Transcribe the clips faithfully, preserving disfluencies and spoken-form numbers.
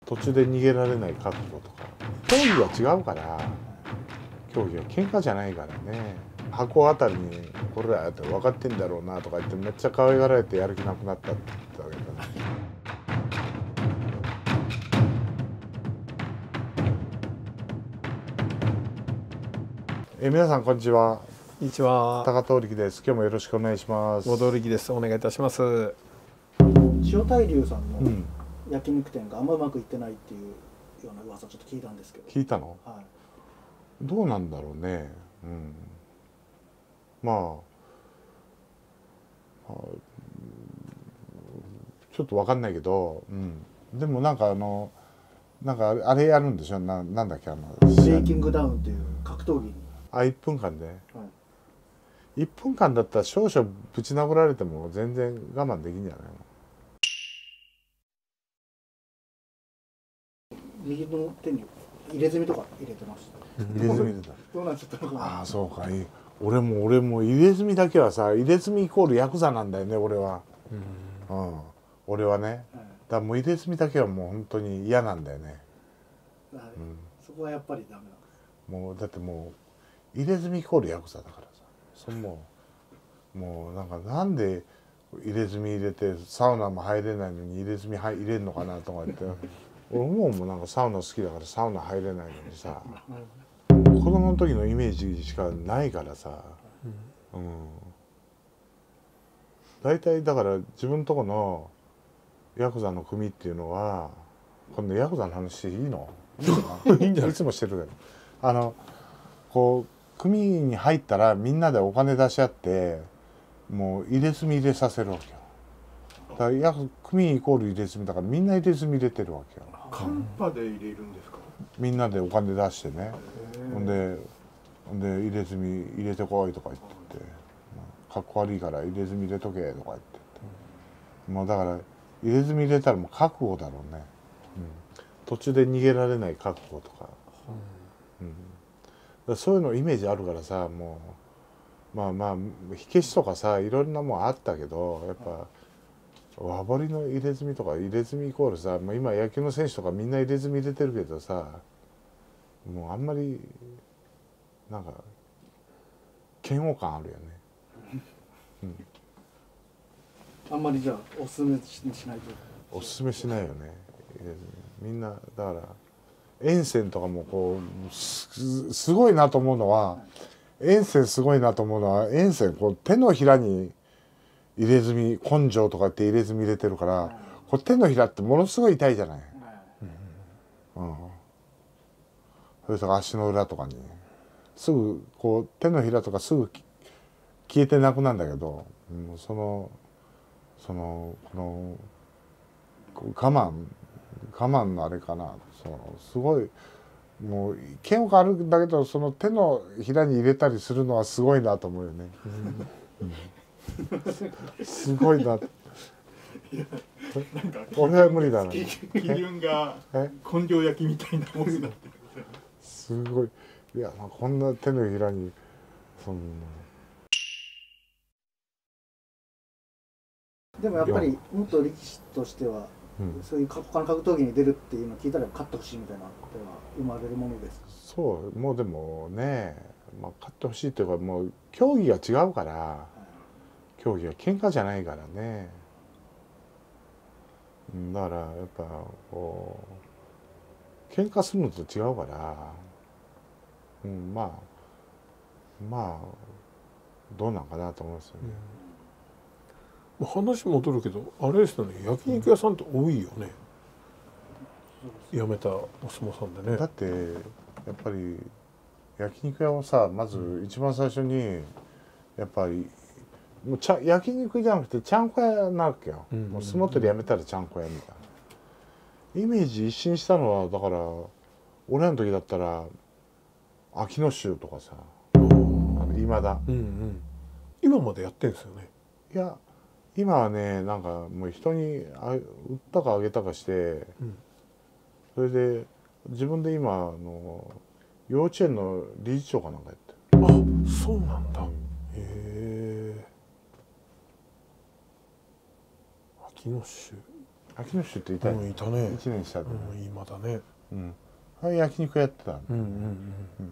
途中で逃げられない覚悟とか、競技は違うから。競技は喧嘩じゃないからね。箱あたりにこれらって分かってんだろうなとか言ってめっちゃ可愛がられてやる気なくなったって言ったわけだね。え皆さんこんにちは。 こんにちは。 高遠力です。今日もよろしくお願いします。 合同力です。お願いいたします。 塩大龍さんの焼肉店があんまうまくいってないっていうような噂ちょっと聞いたんですけど。 聞いたの？ はい。 どうなんだろうね。うん、まあちょっと分かんないけど、うん、でもなんかあのなんかあれやるんでしょ。な、なんだっけあのブレイキングダウンっていう格闘技に。 あ、いっぷんかんで、はい、いっぷんかんだったら少々ぶち殴られても全然我慢できんじゃないの？ 右の手に入れ墨とか入れてました。 入れ墨入れた。 どうなっちゃったのかな。 ああそうか。俺も俺も入れ墨だけはさ、入れ墨イコールヤクザなんだよね俺は。うん、うん、俺はね、はい、だからもう入れ墨だけはもう本当に嫌なんだよね。 はい、うん、そこはやっぱりダメなんです。 もうだってもう入れ墨イコールヤクザだからさ、そのもうもうなんかなんで入れ墨入れてサウナも入れないのに入れ墨入れるのかなとか言って俺思うもん。なんかサウナ好きだからサウナ入れないのにさ、子供の時のイメージしかないからさ、うん、大体だから自分とこのヤクザの組っていうのは、今度ヤクザの話していいの？いいんじゃない？いつもしてるけど、あのこう組に入ったらみんなでお金出し合ってもう入れ墨入れさせるわけよ。だからや組イコール入れ墨だからみんな入れ墨入れてるわけよ。 カンパで入れるんですか？ みんなでお金出してね。ほんでほんで入れ墨入れてこいとか言ってって、かっこ悪いから入れ墨入れとけとか言ってって、もうだから入れ墨入れたらもう覚悟だろうね。うん、途中で逃げられない覚悟とか、うんうん、だそういうのイメージあるからさ、もうまあまあ火消しとかさいろんなもんあったけど、やっぱ和彫りの入れ墨とか入れ墨イコールさ、もう今野球の選手とかみんな入れ墨入れてるけどさ、もうあんまりなんか嫌悪感あるよね。うん、 あんまりじゃあおすすめしないと。 おすすめしないよね。みんなだから沿線とかもこう す, すごいなと思うのは、沿線すごいなと思うのは沿線こう手のひらに入れ墨根性とかって入れ墨入れてるから、こう手のひらってものすごい痛いじゃない。うん、それとか足の裏とかにすぐこう手のひらとかすぐ消えてなくなるんだけど、うん、そのそのこの我慢我慢のあれかな、そのすごいもう嫌悪感あるんだけど、その手のひらに入れたりするのはすごいなと思うよね。うんうん、すごいな。俺は無理だな。 基準が根性焼きみたいなもんになってる。 すごい。いやこんな手のひらにそんな。 でもやっぱり元力士としては、うん、そういう他の格闘技に出るっていうのを聞いたら勝ってほしいみたいなことは生まれるものですか？ そうもうでもね、まあ、勝ってほしいというかもう競技が違うから、はい、競技は喧嘩じゃないからね。だからやっぱこう喧嘩するのと違うから、うん、まあまあどうなんかなと思いますよね。 うん、話戻るけどあれですよね、焼肉屋さんって多いよね。辞めたお相撲さんでね。 だってやっぱり焼肉屋をさ、まず一番最初にやっぱりもうちゃ焼肉じゃなくてちゃんこ屋なわけよ。もう相撲取りやめたらちゃんこ屋みたいなイメージ一新したのは、だから俺らの時だったら秋野衆とかさ、今だ、うんうん、 今までやってんですよね。 いや今はね、なんかもう人にあ売ったかあげたかして、うん、それで自分で今あの幼稚園の理事長かなんかやってる。 あ、そうなんだ。うん、へえ。秋野衆。 秋野市っていたよ、 うん、いたね。 いちねん下で、 うん、今だね。 うん、あれ焼肉やってたの。 うんうんうん。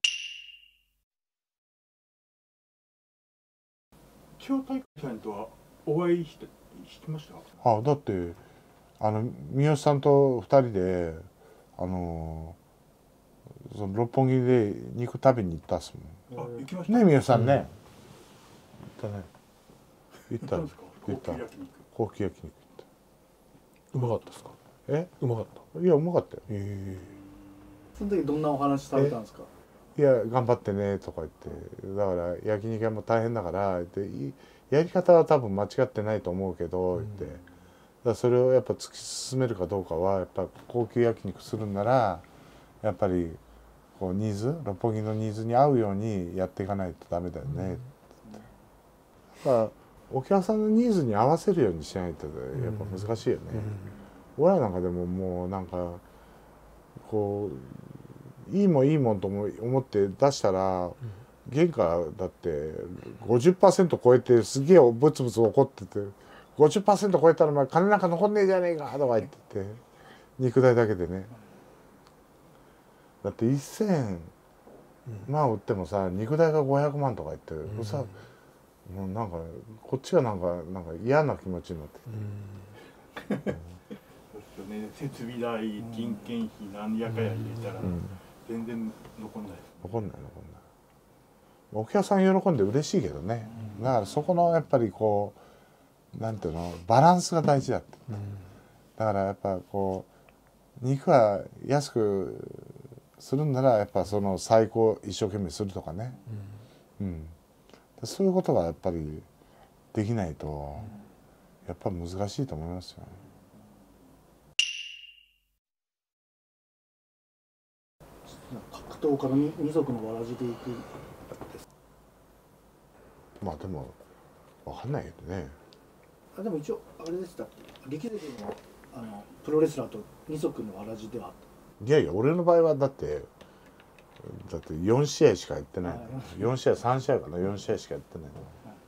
千代大さんとはお会いしてしてました？ あ、だってあの三好さんとふたりであのその六本木で肉食べに行ったっすもん。 あ、行きましたね、三好さんね。行ったね。行った行ったんですか？ 行った。 高級焼肉。 高級焼肉行っうまかったですか？ た。え、 うまかった。 いやうまかったよ。 えその時どんなお話されたんですか？ いや頑張ってねとか言って、だから焼肉屋も大変だからでやり方は多分間違ってないと思うけど、言って、だからそれをやっぱ突き進めるかどうかはやっぱ高級焼肉するんならやっぱりこうニーズ六本木のニーズに合うようにやっていかないとダメだよね、だからお客さんのニーズに合わせるようにしないとやっぱ難しいよね、俺らなんかでももうなんかこういいもんいいもんと思って出したら、原価だってごじゅっパーセント超えてすげえブツブツ怒ってて「ごじゅっパーセント超えたらお前金なんか残んねえじゃねえか」とか言ってて、肉代だけでね。だってせんまん売ってもさ肉代がごひゃくまんとか言ってる、うん、さもうなんかこっちがなんかなんか嫌な気持ちになってきて、うん、 そうですよね。設備代、人件費何やかや入れたら全然残んないです。 残んない残んない。お客さん喜んで嬉しいけどね、だからそこのやっぱりこうなんていうのバランスが大事だって、うん、だからやっぱこう肉は安くするんならやっぱその最高一生懸命するとかね、うんうん、そういうことがやっぱりできないとやっぱ難しいと思いますよね。 格闘家の二足のわらじでいく。 まあでも分かんないけどね。 あでも一応あれでしたっけ、力士のあのプロレスラーと二足のわらじではあった。 いやいや俺の場合はだってだってよん試合しかやってないの。よん試合さん試合かなよん試合しかやってないの、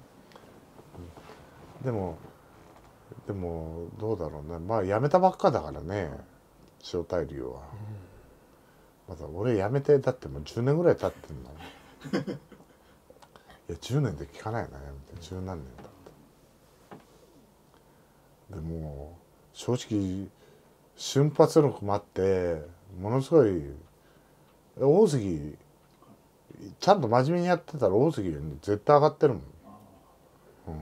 うん、でもでもどうだろうね、まあ辞めたばっかだからね千代大龍は、うん、まだ俺辞めてだってもうじゅうねんぐらい経ってんだもんいやじゅうねんで聞かないよな、辞めて十何年だってでも正直瞬発力もあってものすごい大関ちゃんと真面目にやってたら大関より絶対上がってるもん、うん、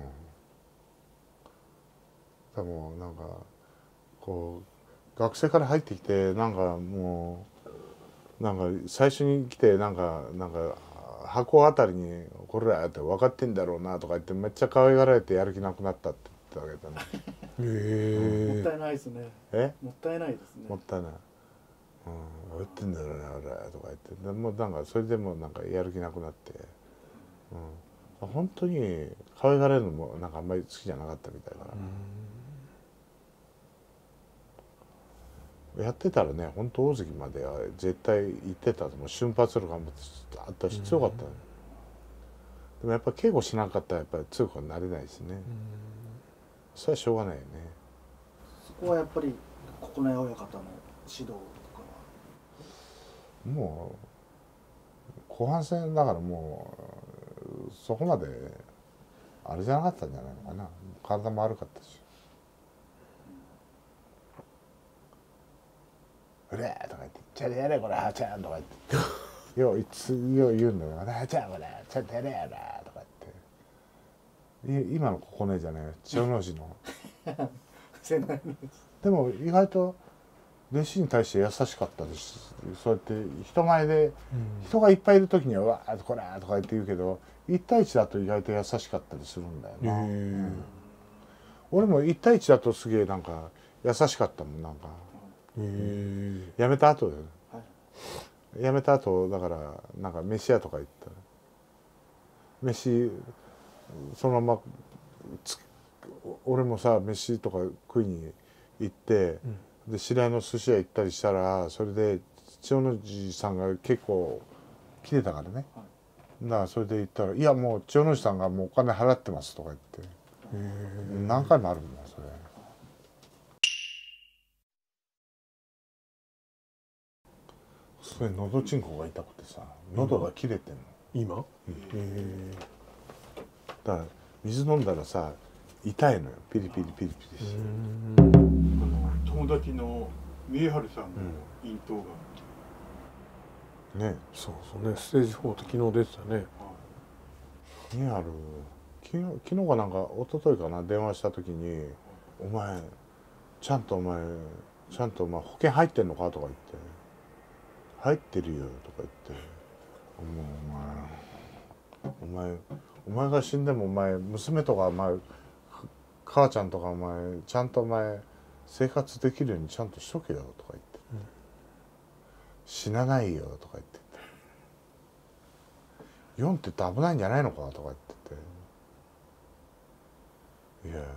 でもなんかこう学生から入ってきてなんかもうなんか最初に来てなんかなんか箱あたりに「これら」って分かってんだろうなとか言ってめっちゃ可愛がられてやる気なくなったって言ってたわけだね。 へえ。もったいないですね。え？もったいないですね。 もったいない。うん、言ってんだろうな俺とか言ってでもうなんかそれでもなんかやる気なくなって、うん、本当に可愛がられるのもなんかあんまり好きじゃなかったみたいだから、やってたらね本当大関までは絶対行ってたと思う。瞬発力があったし強かった、でもやっぱ稽古しなかったらやっぱり強くはなれないしね、それはしょうがないよね。 そこはやっぱり九重親方の指導とかはもう後半戦だからもうそこまであれじゃなかったんじゃないのかな。体も悪かったし「うれ!」とか言って「ちゃんとやれこれはちゃん」とか言ってよういつよう言うんだよ「はちゃんこれちゃんとやれやら」とか言って今の九重じゃないよ千代の富士のでも意外と弟子に対して優しかったです。そうやって人前で人がいっぱいいる時には「わあこれ!」とか言って言うけど一対一だと意外と優しかったりするんだよな、うん、俺も一対一だとすげえなんか優しかったもんなんかやめた後だよ、はい、やめた後だからなんか飯屋とか行ったら飯そのまま俺もさ飯とか食いに行って、うん、で知り合いの寿司屋行ったりしたらそれで千代の富士さんが結構来てたからね、はい、だからそれで言ったら「いやもう千代の富士さんがもうお金払ってます」とか言って何回もあるんだよそれ。 ごい喉チンコが痛くてさ、喉が切れてんの今、うん、 えー、だから水飲んだらさ痛いのよ、ピリピリピリピリして。 あの友達の三重春さんの咽頭がね、 そうそうね、ステージフォーって昨日出てたね。 三重春昨日昨日かなんか一昨日かな、電話した時に「お前ちゃんとお前ちゃんとお前保険入ってんのか?」とか言って「入ってるよ」とか言って「もうお前お前お前が死んでもお前娘とかお前母ちゃんとかお前ちゃんとお前生活できるようにちゃんとしとけよ」とか言って「うん、死なないよ」とか言って「よんって言って危ないんじゃないのか?」とか言ってて「いや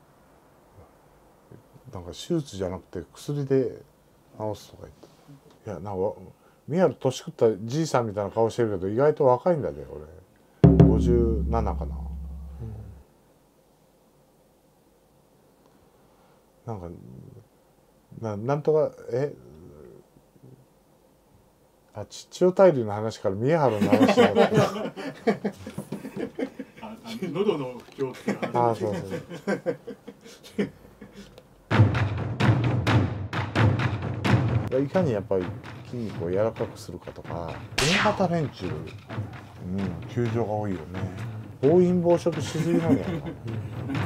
なんか手術じゃなくて薬で治す」とか言って「いやなんか宮原年食ったじいさんみたいな顔してるけど意外と若いんだね俺ごじゅうななかな」うん、なんか な, なんとかえあ地中大流の話から宮原の話になってああ喉の不調っていう話。 ああそうそういかにやっぱり筋肉を柔らかくするかとか、大型連中、うん、球場が多いよね。暴飲暴食しすぎなんじゃないかな。